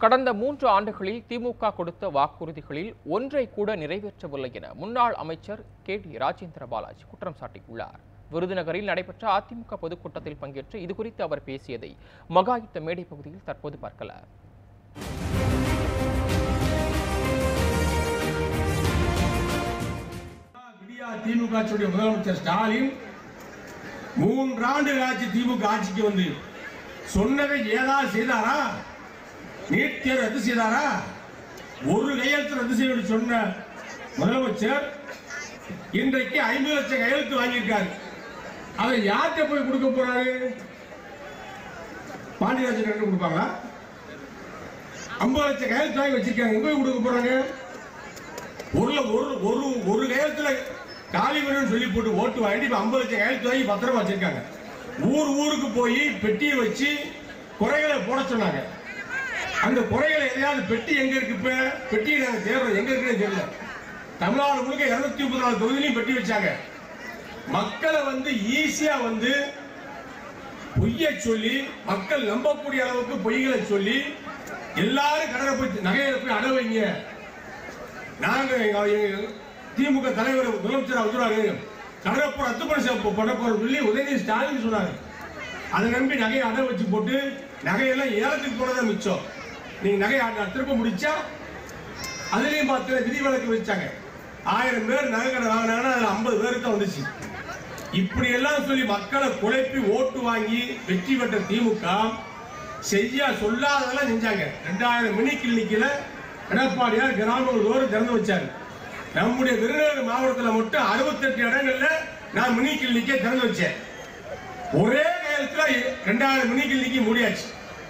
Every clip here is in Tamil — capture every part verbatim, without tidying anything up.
கடந்த மூன்று ஆண்டுகளில் திமுக கொடுத்த வாக்குறுதிகளில் ஒன்றை கூட நிறைவேற்றவில்லை என முன்னாள் அமைச்சர் கே டி ராஜேந்திர பாலாஜி குற்றம் சாட்டியுள்ளார். விருதுநகரில் நடைபெற்ற அதிமுக பொதுக்கூட்டத்தில் பங்கேற்று இதுகுறித்து அவர் பேசியதை மகாயுத்த மேடை பகுதியில் தற்போது பார்க்கலாம். திமுக முதலமைச்சர் ஸ்டாலின் மூன்றாண்டு ஆட்சி திமுக ஆட்சிக்கு வந்து சொன்னதை ஏதாவது செய்தாரா? நீட் தேர்வு ரத்து செய்தாரா? ஒரு கையெழுத்து ரத்து செய்ய சொன்ன முதலமைச்சர் இன்றைக்கு ஐம்பது லட்சம் கையெழுத்து வாங்கியிருக்காரு. அதை யார்கிட்ட போய் கொடுக்க போறாரு? பாண்டியராஜன் கொடுப்பாங்களா? ஐம்பது லட்சம் கையெழுத்து வாங்கி வச்சிருக்காங்க, எங்க போய் கொடுக்க போறாங்க? ஒரு ஒரு ஒரு கையெழுத்துல காலி வேணும்னு சொல்லி போட்டு ஓட்டு வாங்கி ஐம்பது லட்சம் கையெழுத்து வாங்கி பத்திரமா வச்சிருக்காங்க. ஊர் ஊருக்கு போய் பெட்டியை வச்சு குறைகளை போட சொன்னாங்க. அந்த குறைகளை எதையாவது பெட்டி எங்க இருக்கு? இப்ப பெட்டியை நாங்க தேடுறோம், எங்க இருக்குன்னு தெரியல. தமிழ்நாடு முழுக்க இருநூத்தி முப்பத்தி நாலு தொகுதியிலையும் பெட்டி வச்சாங்க. மக்களை வந்து ஈஸியா வந்து பொய்ய சொல்லி மக்கள் நம்பக்கூடிய அளவுக்கு பொய்களை சொல்லி எல்லாரும் கடனை போய் நகையில போய் அட வைங்க. நாங்க திமுக தலைவர் முதலமைச்சர் சொல்றாரு கடற்போர் ரத்து பண்ண பண்ண போற சொல்லி உதயநிதி ஸ்டாலின் சொன்னாரு. அதை நம்பி நகையை அடை வச்சு போட்டு நகையெல்லாம் ஏலத்துக்கு போனதான் மிச்சம். நீங்க நகையை திருப்ப முடிச்சா அதுலயும் பார்த்து விதிவிலக்கு வச்சாங்க. ஆயிரம் பேர் நகை கடை வாங்கினாங்கன்னா அதுல ஐம்பது பேருக்கு தான் வந்துச்சு. இப்படி எல்லாம் சொல்லி மக்களை குழப்பி ஓட்டு வாங்கி வெற்றி பெற்ற திமுக செய்ய சொல்லாததெல்லாம் செஞ்சாங்க. ரெண்டாயிரம் மினி கிளினிக்ல எடப்பாடியார் கிராமங்கள் தோறும் திறந்து வச்சாரு. நம்முடைய விருதுநகர் மாவட்டத்தில் மட்டும் அறுபத்தி எட்டு இடங்கள்ல நான் மினி கிளினிக்கை திறந்து வச்சேன். ஒரே நேரத்துல ரெண்டாயிரம் மினி கிளினிக்கு மூடியாச்சு.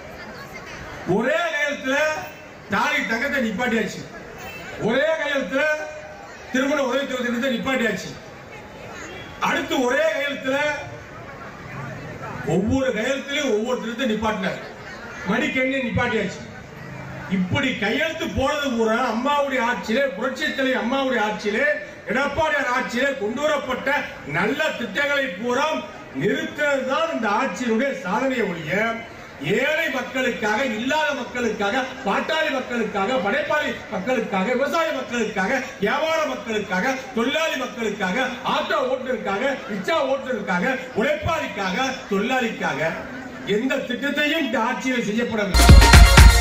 ஒரே நேரத்துல தாலி தங்கத்தை நிப்பாட்டியாச்சு. ஒரே கையெழுத்துல திருமண உதவித்தொகை திட்டத்தை நிப்பாட்டியாச்சு. அடுத்து ஒரே கையெழுத்துல ஒவ்வொரு கையெழுத்திலையும் ஒவ்வொரு திட்டத்தை நிப்பாட்டினார். மடிக்கண்ணை நிப்பாட்டியாச்சு. இப்படி கையெழுத்து போனது பூரா அம்மாவுடைய ஆட்சியிலே, புரட்சி தலைவர் அம்மாவுடைய ஆட்சியிலே, எடப்பாடியார் ஆட்சியிலே கொண்டு வரப்பட்ட நல்ல திட்டங்களை பூரா நிறுத்துவதுதான் இந்த ஆட்சியினுடைய சாதனையை ஒழிய ஏழை மக்களுக்காக, இல்லாத மக்களுக்காக, பாட்டாளி மக்களுக்காக, படைப்பாளி மக்களுக்காக, விவசாய மக்களுக்காக, வியாபார மக்களுக்காக, தொழிலாளி மக்களுக்காக, ஆட்டோ ஓட்டுநருக்காக, ரிக்ஷா ஓட்டுநருக்காக, உழைப்பாளிக்காக, தொழிலாளிக்காக எந்த திட்டத்தையும் இந்த ஆட்சியில் செய்யப்படவில்லை.